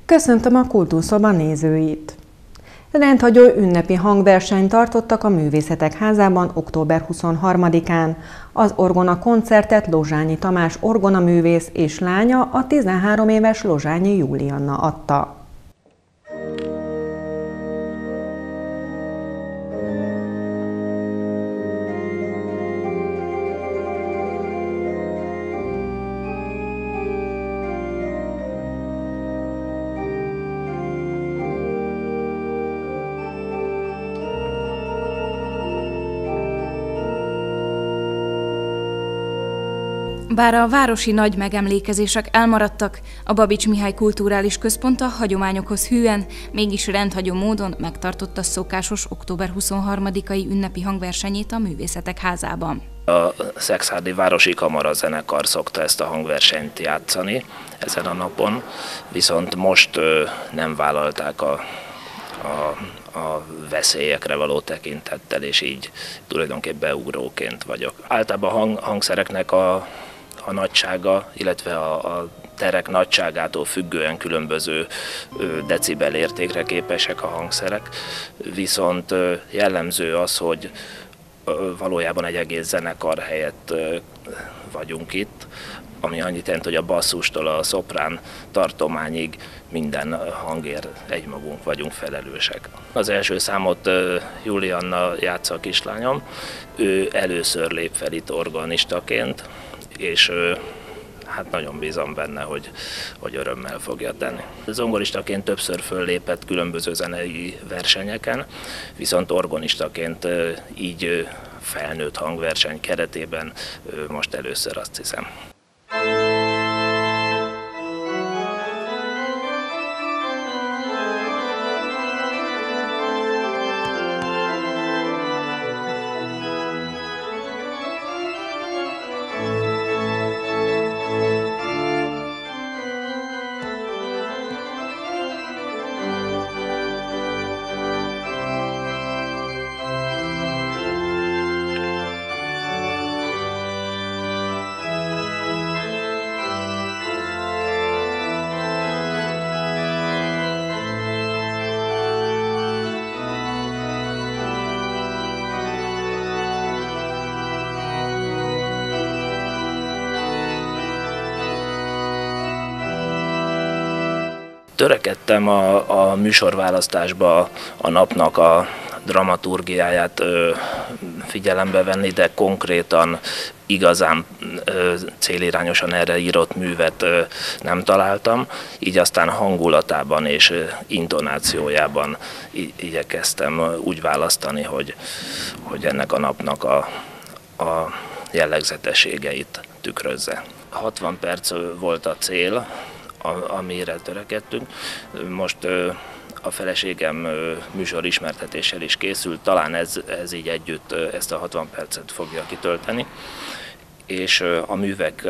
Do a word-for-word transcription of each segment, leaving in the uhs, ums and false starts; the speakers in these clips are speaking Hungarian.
Köszöntöm a Kultúrszoba nézőit! Rendhagyó ünnepi hangversenyt tartottak a Művészetek Házában október huszonharmadikán. Az orgona koncertet Lozsányi Tamás orgonaművész és lánya, a tizenhárom éves Lozsányi Julianna adta. Bár a városi nagy megemlékezések elmaradtak, a Babits Mihály Kulturális Központ a hagyományokhoz hűen, mégis rendhagyó módon megtartotta szokásos október huszonharmadikai ünnepi hangversenyét a Művészetek Házában. A Szekszárdi Városi Kamarazenekar szokta ezt a hangversenyt játszani ezen a napon, viszont most ö, nem vállalták a, a, a veszélyekre való tekintettel, és így tulajdonképpen beugróként vagyok. Általában a hang, hangszereknek a a nagysága, illetve a, a terek nagyságától függően különböző decibel értékre képesek a hangszerek, viszont jellemző az, hogy valójában egy egész zenekar helyett vagyunk itt, ami annyit jelent, hogy a basszustól a szoprán tartományig minden hangért egymagunk vagyunk felelősek. Az első számot Julianna játsza, a kislányom, ő először lép fel itt organistaként, és hát nagyon bízom benne, hogy, hogy örömmel fogja tenni. Zongoristaként többször föllépett különböző zenei versenyeken, viszont organistaként így felnőtt hangverseny keretében most először, azt hiszem. Törekedtem a, a műsorválasztásba a napnak a dramaturgiáját ö, figyelembe venni, de konkrétan igazán ö, célirányosan erre írott művet ö, nem találtam, így aztán hangulatában és ö, intonációjában igyekeztem úgy választani, hogy, hogy ennek a napnak a, a jellegzetességeit tükrözze. hatvan perc volt a cél, amire törekedtünk. Most a feleségem műsor ismertetéssel is készült, talán ez, ez így együtt ezt a hatvan percet fogja kitölteni, és a művek,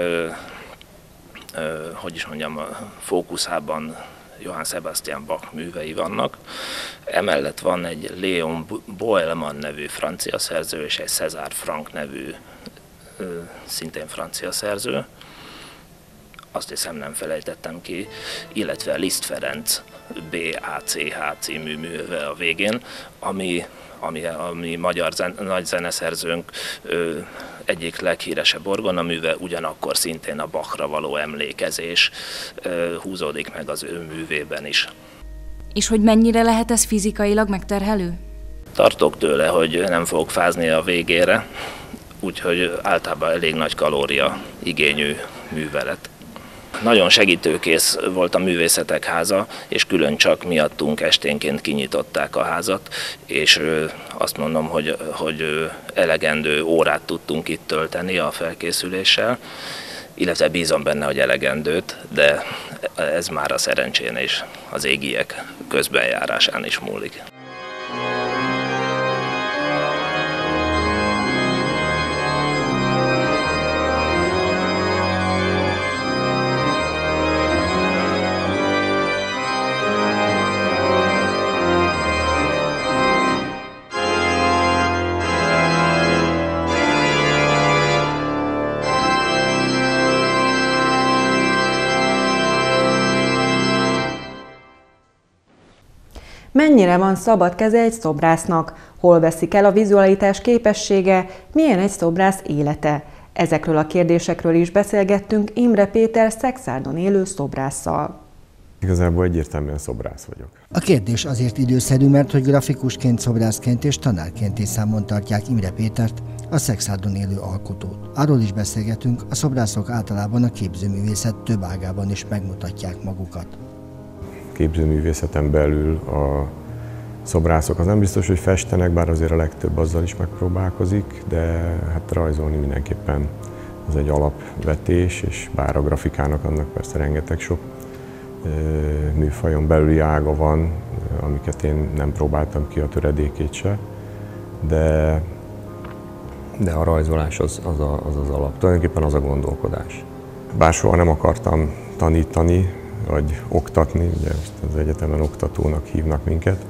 hogy is mondjam, fókuszában Johann Sebastian Bach művei vannak. Emellett van egy Léon Boelman nevű francia szerző, és egy César Franck nevű szintén francia szerző. Azt hiszem, nem felejtettem ki, illetve Liszt Ferenc bé á cé há című műve a végén, ami, ami, ami magyar zen, nagy zeneszerzőnk ö, egyik leghíresebb orgonaműve, ugyanakkor szintén a Bachra való emlékezés ö, húzódik meg az ő művében is. És hogy mennyire lehet ez fizikailag megterhelő? Tartok tőle, hogy nem fogok fázni a végére, úgyhogy általában elég nagy kalória igényű művelet. Nagyon segítőkész volt a Művészetek Háza, és külön csak miattunk esténként kinyitották a házat, és azt mondom, hogy, hogy elegendő órát tudtunk itt tölteni a felkészüléssel, illetve bízom benne, hogy elegendőt, de ez már a szerencsén és az égiek közbenjárásán is múlik. Mennyire van szabad keze egy szobrásznak? Hol veszik el a vizualitás képessége? Milyen egy szobrász élete? Ezekről a kérdésekről is beszélgettünk Imre Péter Szexárdon élő szobrásszal. Igazából egyértelműen szobrász vagyok. A kérdés azért időszerű, mert hogy grafikusként, szobrászként és tanárként is számon tartják Imre Pétert, a Szexárdon élő alkotót. Arról is beszélgetünk, a szobrászok általában a képzőművészet több ágában is megmutatják magukat. Képzőművészeten belül a szobrászok az nem biztos, hogy festenek, bár azért a legtöbb azzal is megpróbálkozik, de hát rajzolni mindenképpen az egy alapvetés, és bár a grafikának annak persze rengeteg sok műfajon belüli ága van, amiket én nem próbáltam ki a töredékét se, de, de a rajzolás az az, a, az az alap, tulajdonképpen az a gondolkodás. Bár soha nem akartam tanítani, vagy oktatni, ugye az egyetemen oktatónak hívnak minket,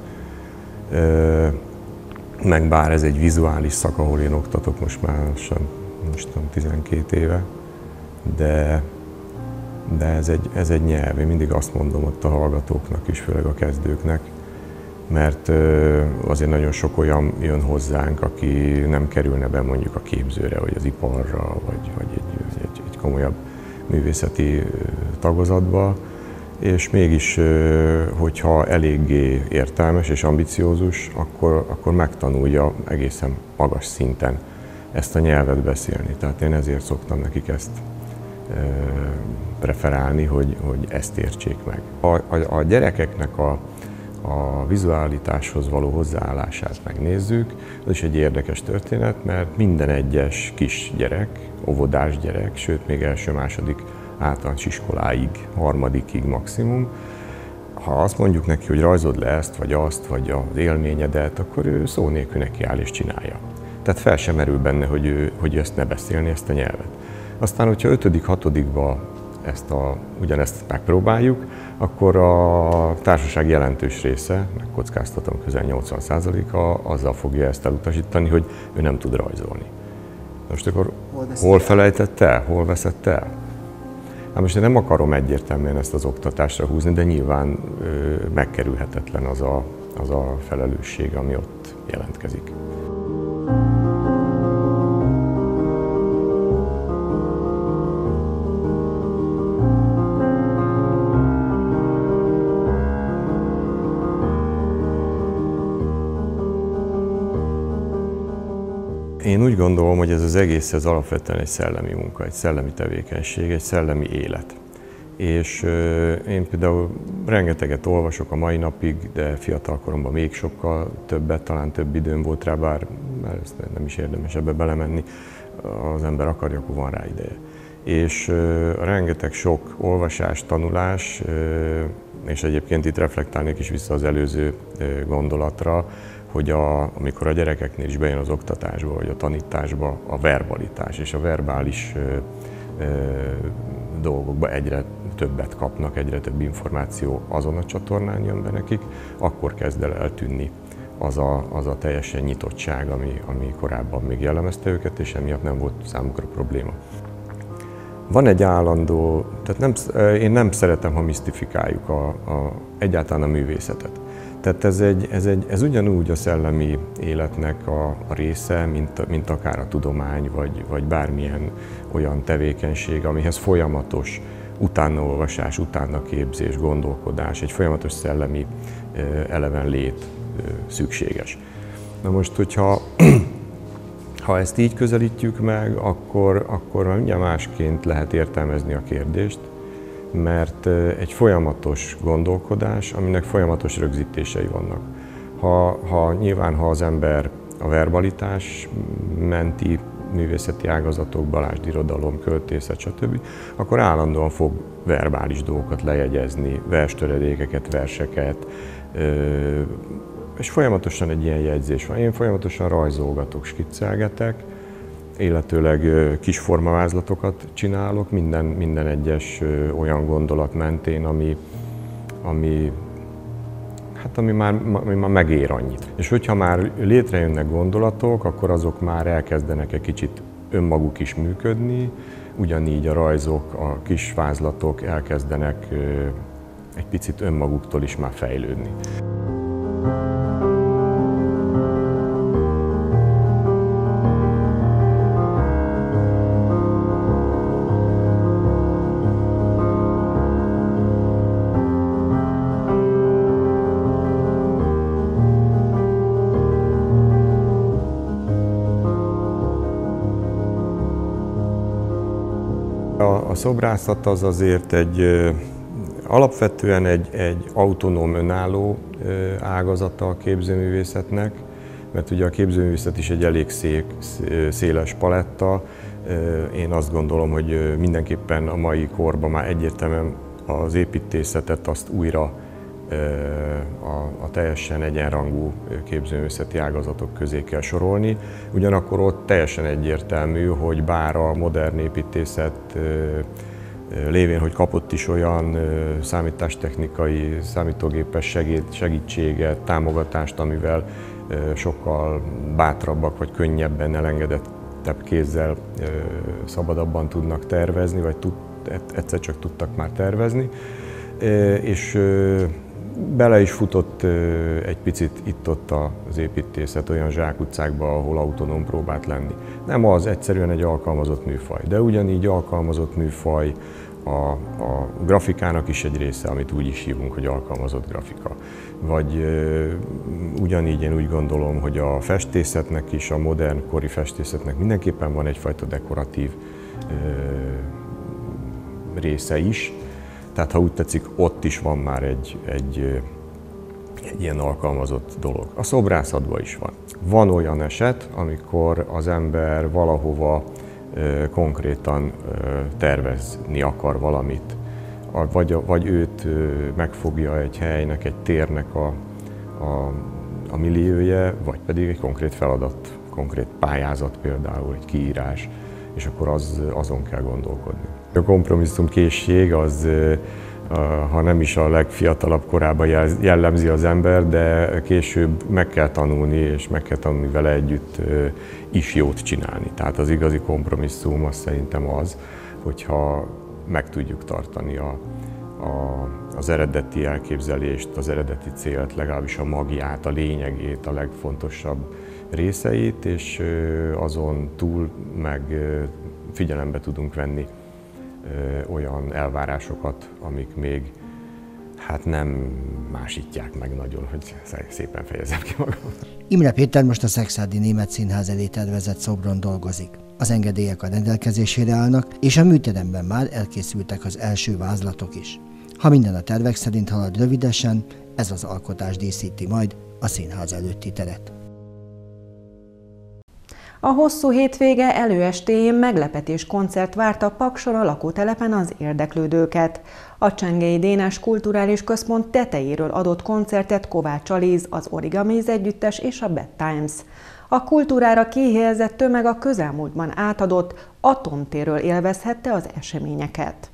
meg bár ez egy vizuális szak, ahol én oktatok most már most tizenkét éve, de De ez egy, ez egy nyelv, én mindig azt mondom ott a hallgatóknak is, főleg a kezdőknek, mert azért nagyon sok olyan jön hozzánk, aki nem kerülne be mondjuk a képzőre, vagy az iparra, vagy, vagy egy, egy, egy komolyabb művészeti tagozatba, és mégis, hogyha eléggé értelmes és ambiciózus, akkor, akkor megtanulja egészen magas szinten ezt a nyelvet beszélni. Tehát én ezért szoktam nekik ezt preferálni, hogy, hogy ezt értsék meg. A, a, a gyerekeknek a, a vizualitáshoz való hozzáállását megnézzük, az is egy érdekes történet, mert minden egyes kis gyerek, óvodás gyerek, sőt még első-második általános iskoláig, harmadikig maximum, ha azt mondjuk neki, hogy rajzold le ezt, vagy azt, vagy az élményedet, akkor ő szó nélkül nekiáll és csinálja. Tehát fel sem merül benne, hogy, ő, hogy ezt ne beszélni, ezt a nyelvet. Aztán, hogyha ötödik, hatodikba ezt a, ugyanezt megpróbáljuk, akkor a társaság jelentős része, megkockáztatom közel nyolcvan százaléka azzal fogja ezt elutasítani, hogy ő nem tud rajzolni. Most akkor hol, hol felejtett el? Hol veszett el? Hát most én nem akarom egyértelműen ezt az oktatásra húzni, de nyilván ö, megkerülhetetlen az a, az a felelősség, ami ott jelentkezik. Én úgy gondolom, hogy ez az egész ez alapvetően egy szellemi munka, egy szellemi tevékenység, egy szellemi élet. És én például rengeteget olvasok a mai napig, de fiatalkoromban még sokkal többet, talán több időm volt rá, bár ezt nem is érdemes ebbe belemenni, az ember akarja, akkor van rá ideje. És rengeteg sok olvasás, tanulás, és egyébként itt reflektálnék is vissza az előző gondolatra, hogy a, amikor a gyerekeknél is bejön az oktatásba, vagy a tanításba a verbalitás, és a verbális ö, ö, dolgokba egyre többet kapnak, egyre több információ azon a csatornán jön be nekik, akkor kezd el eltűnni az a, az a teljesen nyitottság, ami, ami korábban még jellemezte őket, és emiatt nem volt számukra probléma. Van egy állandó, tehát nem, én nem szeretem, ha misztifikáljuk a, a, egyáltalán a művészetet. Tehát ez, egy, ez, egy, ez ugyanúgy a szellemi életnek a, a része, mint, mint akár a tudomány, vagy, vagy bármilyen olyan tevékenység, amihez folyamatos utánaolvasás, utánaképzés, gondolkodás, egy folyamatos szellemi eleven lét szükséges. Na most, hogyha ha ezt így közelítjük meg, akkor, akkor mindjárt másként lehet értelmezni a kérdést, mert egy folyamatos gondolkodás, aminek folyamatos rögzítései vannak. Ha, ha nyilván, ha az ember a verbalitás menti művészeti ágazatokba, lásd irodalom, költészet, stb., akkor állandóan fog verbális dolgokat lejegyezni, verstöredékeket, verseket, és folyamatosan egy ilyen jegyzés van. Én folyamatosan rajzolgatok, skiccelgetek, illetőleg kis formavázlatokat csinálok, minden, minden egyes olyan gondolat mentén, ami, ami, hát ami, már, ami már megér annyit. És hogyha már létrejönnek gondolatok, akkor azok már elkezdenek egy kicsit önmaguk is működni, ugyanígy a rajzok, a kis vázlatok elkezdenek egy picit önmaguktól is már fejlődni. a szobrászat az azért egy alapvetően egy, egy autonóm, önálló ágazata a képzőművészetnek, mert ugye a képzőművészet is egy elég szék, széles paletta. Én azt gondolom, hogy mindenképpen a mai korban már egyértelműen az építészetet azt újra a, a teljesen egyenrangú képzőművészeti ágazatok közé kell sorolni. Ugyanakkor ott teljesen egyértelmű, hogy bár a modern építészet lévén, hogy kapott is olyan számítástechnikai, számítógépes segítséget, támogatást, amivel sokkal bátrabbak vagy könnyebben, elengedettebb kézzel szabadabban tudnak tervezni, vagy tud, egyszer csak tudtak már tervezni. És bele is futott egy picit itt-ott az építészet olyan zsákutcákba, ahol autonóm próbált lenni. Nem az, egyszerűen egy alkalmazott műfaj, de ugyanígy alkalmazott műfaj a, a grafikának is egy része, amit úgy is hívunk, hogy alkalmazott grafika. Vagy e, ugyanígy én úgy gondolom, hogy a festészetnek is, a modern kori festészetnek mindenképpen van egyfajta dekoratív e, része is. Tehát ha úgy tetszik, ott is van már egy, egy, egy ilyen alkalmazott dolog. A szobrászatban is van. Van olyan eset, amikor az ember valahova e, konkrétan e, tervezni akar valamit, vagy, vagy őt e, megfogja egy helynek, egy térnek a, a, a milliója, vagy pedig egy konkrét feladat, konkrét pályázat például, egy kiírás, és akkor az, azon kell gondolkodni. A kompromisszumkészség az, ha nem is a legfiatalabb korában jellemzi az ember, de később meg kell tanulni, és meg kell tanulni vele együtt is jót csinálni. Tehát az igazi kompromisszum az szerintem az, hogyha meg tudjuk tartani a, a, az eredeti elképzelést, az eredeti célt, legalábbis a magját, a lényegét, a legfontosabb részeit, és azon túl meg figyelembe tudunk venni olyan elvárásokat, amik még hát nem másítják meg nagyon, hogy szépen fejezem ki magam. Imre Péter most a Szekszárdi Német Színház elé tervezett szobron dolgozik. Az engedélyek a rendelkezésére állnak, és a műteremben már elkészültek az első vázlatok is. Ha minden a tervek szerint halad rövidesen, ez az alkotás díszíti majd a színház előtti teret. A hosszú hétvége előestéjén meglepetés koncert várta Pakson a lakótelepen az érdeklődőket. A Csengei Dénes Kulturális Központ tetejéről adott koncertet Kovács Alíz, az Origamiz együttes és a Bad Times. A kultúrára kihelyezett tömeg a közelmúltban átadott Atomtérről élvezhette az eseményeket.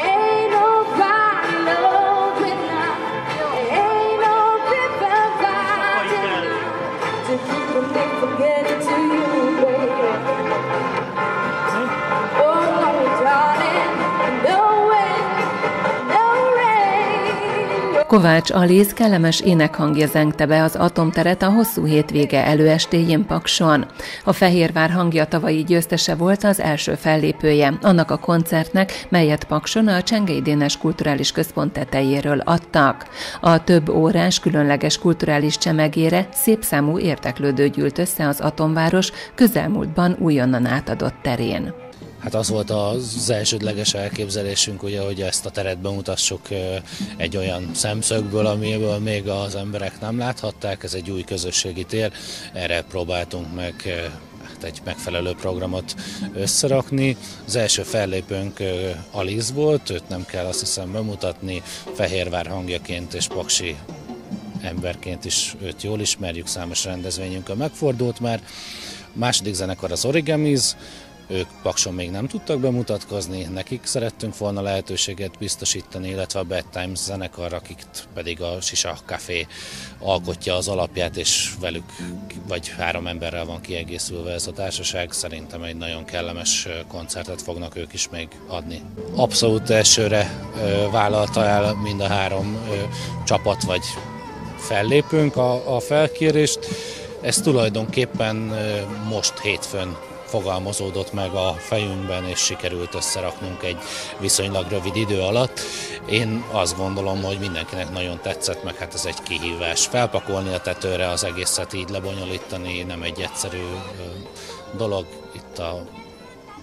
Kovács Alíz kellemes énekhangja zengte be az Atomteret a hosszú hétvége előestéjén Pakson. A Fehérvár hangja tavalyi győztese volt, az első fellépője annak a koncertnek, melyet Pakson a Csengei Dénes Kulturális Központ tetejéről adtak. A több órás különleges kulturális csemegére szépszámú érdeklődő gyűlt össze az Atomváros közelmúltban újonnan átadott terén. Hát az volt az elsődleges elképzelésünk, ugye, hogy ezt a teret bemutassuk egy olyan szemszögből, amiből még az emberek nem láthatták. Ez egy új közösségi tér, erre próbáltunk meg hát egy megfelelő programot összerakni. Az első fellépőnk Alíz volt, őt nem kell azt hiszem bemutatni, Fehérvár hangjaként és paksi emberként is őt jól ismerjük, számos rendezvényünkön megfordult már. A második zenekar az Origamiz, ők Pakson még nem tudtak bemutatkozni, nekik szerettünk volna lehetőséget biztosítani, illetve a Bad Times zenekar, akik pedig a Sisa Café alkotja az alapját, és velük vagy három emberrel van kiegészülve ez a társaság. Szerintem egy nagyon kellemes koncertet fognak ők is még adni. Abszolút elsőre vállalta el mind a három csapat vagy fellépőnk a, a felkérést. Ez tulajdonképpen most hétfőn fogalmazódott meg a fejünkben, és sikerült összeraknunk egy viszonylag rövid idő alatt. Én azt gondolom, hogy mindenkinek nagyon tetszett, meg hát ez egy kihívás. Felpakolni a tetőre, az egészet így lebonyolítani nem egy egyszerű dolog. Itt a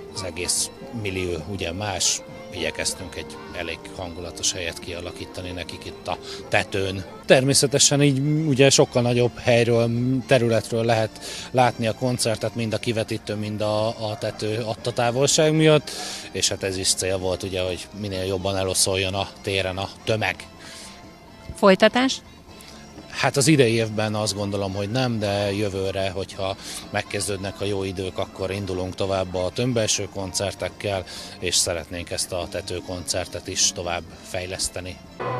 az egész millió ugye más, igyekeztünk egy elég hangulatos helyet kialakítani nekik itt a tetőn. Természetesen így ugye sokkal nagyobb helyről, területről lehet látni a koncertet, mind a kivetítő, mind a, a tető adta távolság miatt, és hát ez is cél volt ugye, hogy minél jobban eloszoljon a téren a tömeg. Folytatás? Hát az idei évben azt gondolom, hogy nem, de jövőre, hogyha megkezdődnek a jó idők, akkor indulunk tovább a tömbbelső koncertekkel, és szeretnénk ezt a tetőkoncertet is tovább fejleszteni.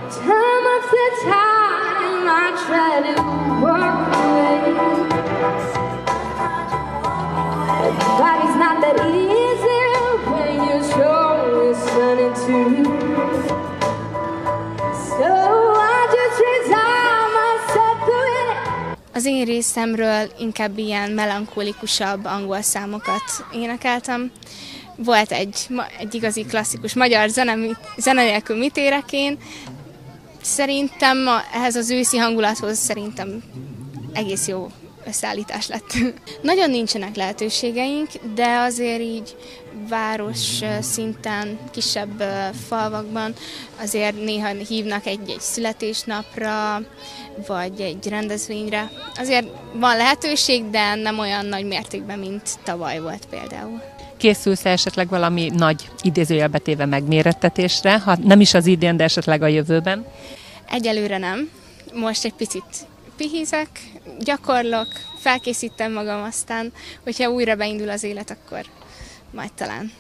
Az én részemről inkább ilyen melankolikusabb angol számokat énekeltem. Volt egy, egy igazi klasszikus magyar zene, zene nélkül mit érek én. Szerintem ehhez az őszi hangulathoz szerintem egész jó összeállítás lett. Nagyon nincsenek lehetőségeink, de azért így város szinten, kisebb falvakban azért néha hívnak egy-egy születésnapra, vagy egy rendezvényre. Azért van lehetőség, de nem olyan nagy mértékben, mint tavaly volt például. Készülsz esetleg valami nagy idézőjelbe téve megmérettetésre, ha nem is az idén, de esetleg a jövőben? Egyelőre nem. Most egy picit pihizek, gyakorlok, felkészítem magam, aztán, hogyha újra beindul az élet, akkor majd talán.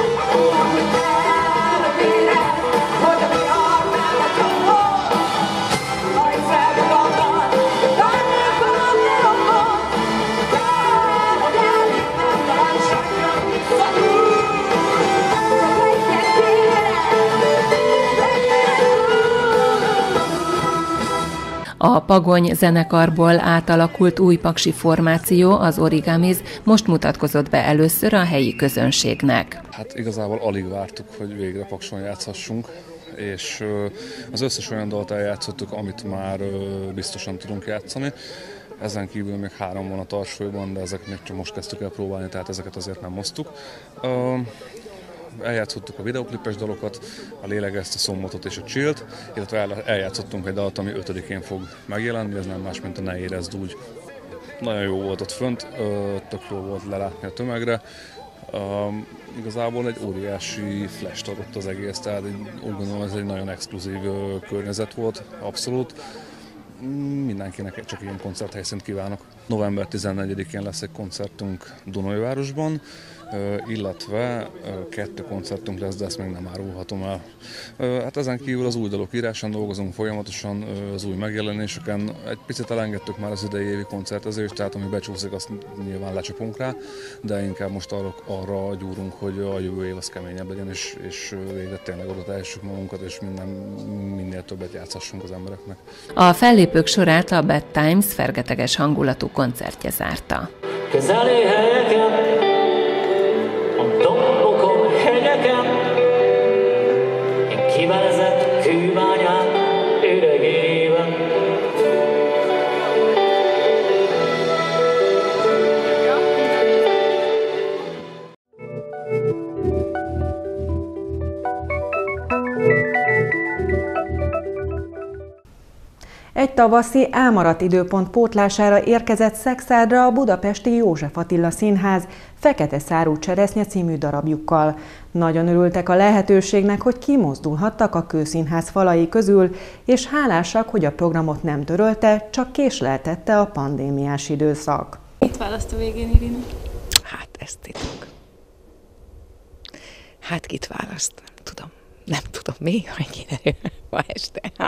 A Pagony zenekarból átalakult új paksi formáció, az Origamis most mutatkozott be először a helyi közönségnek. Hát igazából alig vártuk, hogy végre Pakson játszhassunk, és az összes olyan dalt eljátszottuk, amit már biztosan tudunk játszani. Ezen kívül még három van a tartsóban, de ezek még csak most kezdtük el próbálni, tehát ezeket azért nem moztuk. Eljátszottuk a videoklipes dalokat, a Lélegezt, a Szombatot és a Chillt, illetve eljátszottunk egy dalt, ami ötödikén fog megjelenni, ez nem más, mint a Ne érezd úgy. Nagyon jó volt ott fönt, tök jó volt lelátni a tömegre. Igazából egy óriási flash adott az egész, tehát úgy gondolom, ez egy nagyon exkluzív környezet volt, abszolút. Mindenkinek csak ilyen koncerthelyszínt kívánok. november tizennegyedikén lesz egy koncertünk Dunaújvárosban, illetve kettő koncertünk lesz, de ezt még nem árulhatom el. Hát ezen kívül az új dalok írásán dolgozunk folyamatosan, az új megjelenéseken. Egy picit elengedtük már az idei évi koncertezést, tehát ami becsúszik, azt nyilván lecsapunk rá, de inkább most arra, arra gyúrunk, hogy a jövő év az keményebb legyen, és, és végre tényleg oda tehessük magunkat, és minden, minél többet játszhassunk az embereknek. A fellépők sorát a Bad Times fergeteges hangulatú koncertje zárta. Közeli helyeken, a dombokon, hegyeken, én kivelezett kőbányán üregében. Egy tavaszi elmaradt időpont pótlására érkezett Szekszádra a budapesti József Attila Színház Fekete szárú cseresznye című darabjukkal. Nagyon örültek a lehetőségnek, hogy kimozdulhattak a Kőszínház falai közül, és hálásak, hogy a programot nem törölte, csak késleltette a pandémiás időszak. Mit választ a végén, Irina? Hát ez titok. Hát kit választ? Nem tudom. Nem tudom még, hogy kiderül ma este. Ha.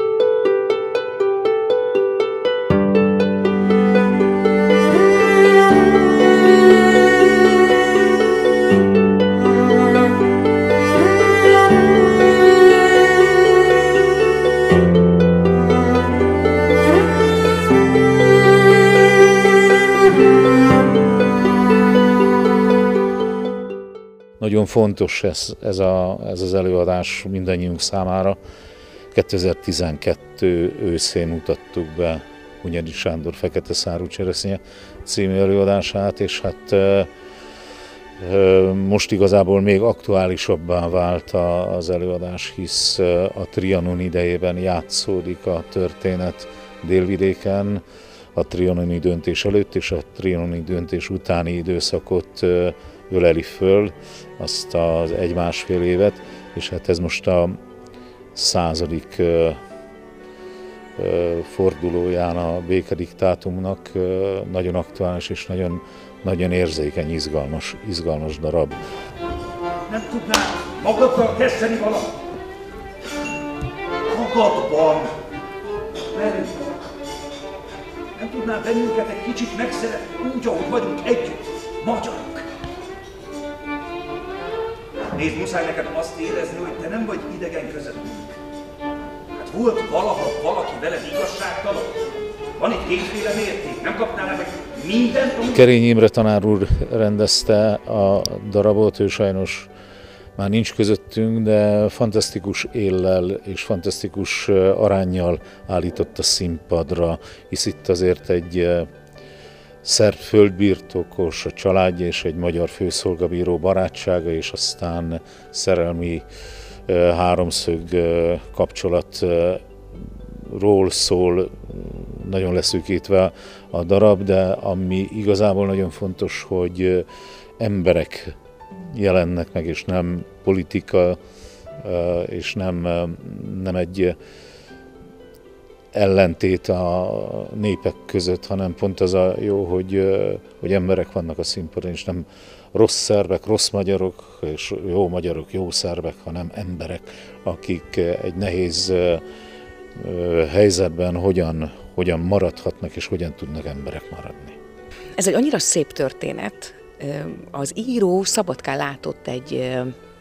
Nagyon fontos ez, ez, a, ez az előadás mindannyiunk számára. kétezer-tizenkettő őszén mutattuk be Hunyadi Sándor Fekete szárú cseresznye című előadását, és hát Most igazából még aktuálisabbá vált az előadás, hisz a Trianon idejében játszódik a történet Délvidéken, a trianoni döntés előtt és a trianoni döntés utáni időszakot öleli föl, azt az egy-másfél évet, és hát ez most a századik fordulóján a békediktátumnak nagyon aktuális és nagyon, nagyon érzékeny, izgalmas, izgalmas darab. Nem tudnál magaddal kezdeni valamit? Magadban! Velünk! Nem tudnál bennünket egy kicsit megszeretni úgy, ahogy vagyunk együtt, magyarok? Nézd, muszáj neked azt érezni, hogy te nem vagy idegen közöttünk. Hát volt valaha valaki veled igazságtalan? Van itt kétféle mérték, nem kapnál meg mindent? Amúgy... Kerény Imre tanár úr rendezte a darabot, ő sajnos már nincs közöttünk, de fantasztikus éllel és fantasztikus aránnyal állított a színpadra, hisz itt azért egy szerb földbirtokos, a családja és egy magyar főszolgabíró barátsága, és aztán szerelmi háromszög kapcsolatról szól, nagyon leszűkítve a darab, de ami igazából nagyon fontos, hogy emberek jelennek meg, és nem politika, és nem, nem egy ellentét a népek között, hanem pont az a jó, hogy, hogy emberek vannak a színpadon, és nem rossz szerbek, rossz magyarok, és jó magyarok, jó szerbek, hanem emberek, akik egy nehéz helyzetben hogyan, hogyan maradhatnak, és hogyan tudnak emberek maradni. Ez egy annyira szép történet. Az író Szabadkán látott egy,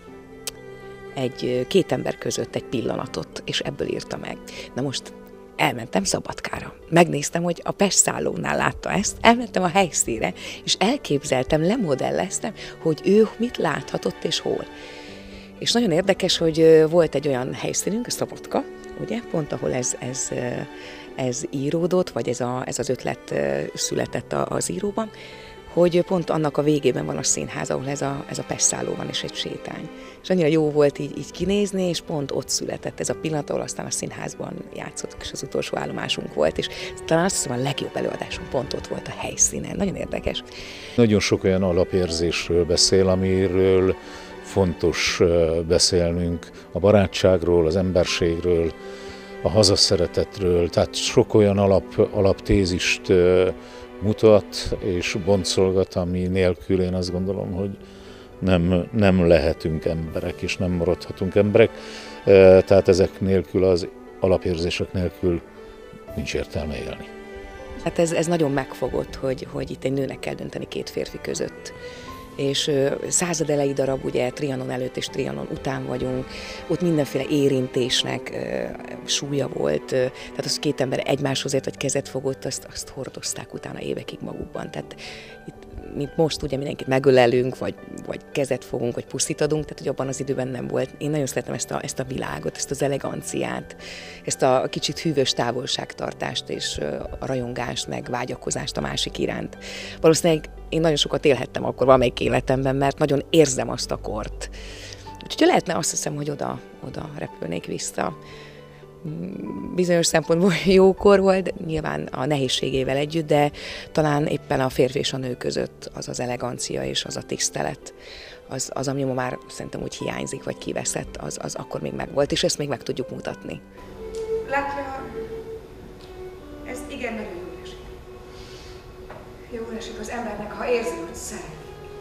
egy két ember között egy pillanatot, és ebből írta meg. Na most elmentem Szabadkára. Megnéztem, hogy a Pest szállónál látta ezt, elmentem a helyszínre, és elképzeltem, lemodelleztem, hogy ő mit láthatott és hol. És nagyon érdekes, hogy volt egy olyan helyszínünk, a Szabadka, ugye, pont ahol ez, ez, ez íródott, vagy ez, a, ez az ötlet született az íróban, hogy pont annak a végében van a színház, ahol ez a, ez a Pest szálló van, és egy sétány. És annyira jó volt így, így kinézni, és pont ott született ez a pillanat, ahol aztán a színházban játszottuk, és az utolsó állomásunk volt, és talán azt hiszem a legjobb előadásunk pont ott volt a helyszínen. Nagyon érdekes. Nagyon sok olyan alapérzésről beszél, amiről fontos beszélnünk, a barátságról, az emberségről, a hazaszeretetről, tehát sok olyan alap, alaptézist mutat és boncolgat, ami nélkül én azt gondolom, hogy nem, nem lehetünk emberek, és nem maradhatunk emberek. Tehát ezek nélkül, az alapérzések nélkül nincs értelme élni. Hát ez, ez nagyon megfogott, hogy, hogy itt egy nőnek kell dönteni két férfi között. És század elejé darab, ugye Trianon előtt és Trianon után vagyunk, ott mindenféle érintésnek súlya volt, tehát az két ember egymáshoz ért, vagy kezet fogott, azt, azt hordozták utána évekig magukban. Tehát itt, mint most ugye mindenkit megölelünk, vagy, vagy kezet fogunk, vagy puszit adunk, tehát hogy abban az időben nem volt. Én nagyon szeretem ezt a, ezt a világot, ezt az eleganciát, ezt a kicsit hűvös távolságtartást, és a rajongást, meg vágyakozást a másik iránt. Valószínűleg én nagyon sokat élhettem akkor valamelyik életemben, mert nagyon érzem azt a kort. Úgyhogy lehetne, azt hiszem, hogy oda, oda repülnék vissza. Bizonyos szempontból jó kor volt, nyilván a nehézségével együtt, de talán éppen a férfi és a nő között az az elegancia és az a tisztelet, az, az ami ma már szerintem úgy hiányzik, vagy kiveszett, az, az akkor még megvolt, és ezt még meg tudjuk mutatni. Látja, ez igen nagyon jól esik. Jól esik az embernek, ha érzi, hogy szeret.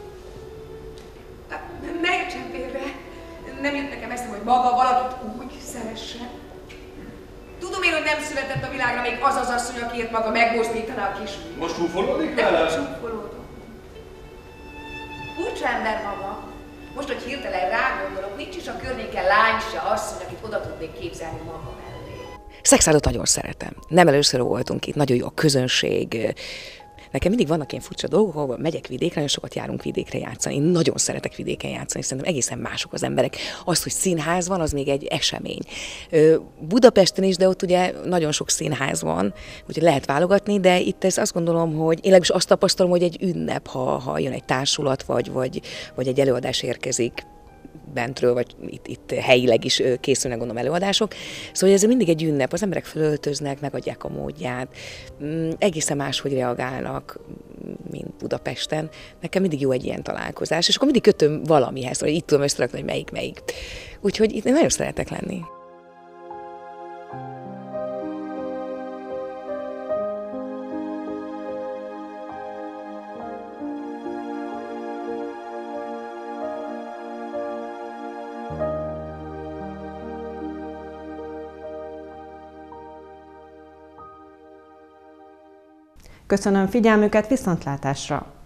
Ne értsen félre, nem jut nekem eszem, hogy maga valakit úgy szeressen. Tudom én, hogy nem született a világra még az az asszony, akiért maga megmozdítaná a kis. Most csúfolódik vele? Nem csúfolódom. Furcsa ember maga. Most, hogy hirtelen rágondolok, nincs is a környéken lány se asszony, akit oda tudnék képzelni maga mellé. Szexádot nagyon szeretem. Nem először voltunk itt, nagyon jó a közönség. Nekem mindig vannak ilyen furcsa dolgok, ahol megyek vidékre, nagyon sokat járunk vidékre játszani. Én nagyon szeretek vidéken játszani, szerintem egészen mások az emberek. Az, hogy színház van, az még egy esemény. Budapesten is, de ott ugye nagyon sok színház van, úgyhogy lehet válogatni, de itt ez azt gondolom, hogy én legalábbis azt tapasztalom, hogy egy ünnep, ha, ha jön egy társulat, vagy, vagy, vagy egy előadás érkezik bentről, vagy itt, itt helyileg is készülnek, gondolom, előadások. Szóval ez mindig egy ünnep, az emberek fölöltöznek, megadják a módját, egészen máshogy reagálnak, mint Budapesten. Nekem mindig jó egy ilyen találkozás, és akkor mindig kötöm valamihez, hogy itt tudom összerakni, hogy melyik, melyik. Úgyhogy itt nagyon szeretek lenni. Köszönöm figyelmüket, viszontlátásra!